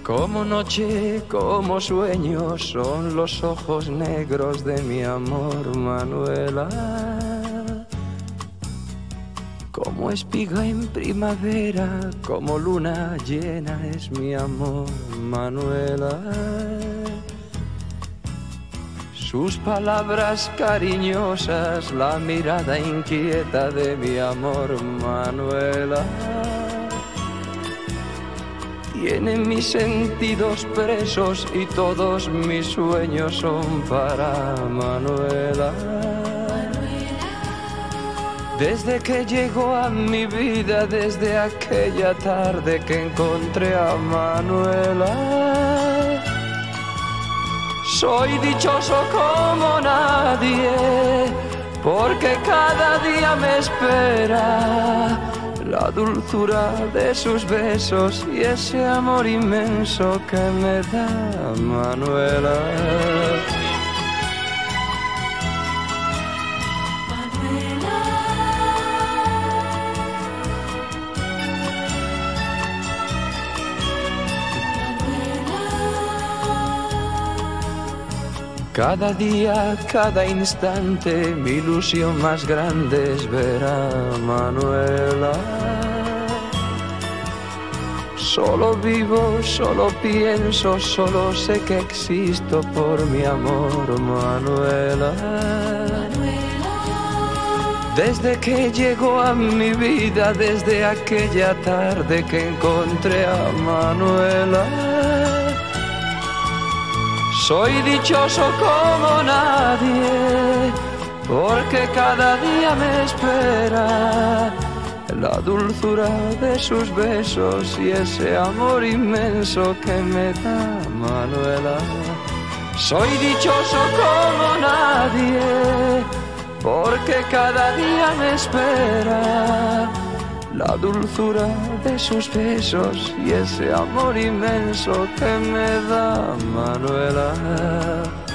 Como noche, como sueño, son los ojos negros de mi amor, Manuela. Como espiga en primavera, como luna llena es mi amor, Manuela. Sus palabras cariñosas, la mirada inquieta de mi amor, Manuela. Tiene mis sentidos presos y todos mis sueños son para Manuela. Desde que llegó a mi vida, desde aquella tarde que encontré a Manuela, soy dichoso como nadie, porque cada día me espera la dulzura de sus besos y ese amor inmenso que me da Manuela. Cada día, cada instante, mi ilusión más grande es ver a Manuela. Solo vivo, solo pienso, solo sé que existo por mi amor, Manuela. Desde que llegó a mi vida, desde aquella tarde que encontré a Manuela, soy dichoso como nadie, porque cada día me espera la dulzura de sus besos y ese amor inmenso que me da Manuela. Soy dichoso como nadie, porque cada día me espera la dulzura de sus besos y ese amor inmenso que me da Manuela.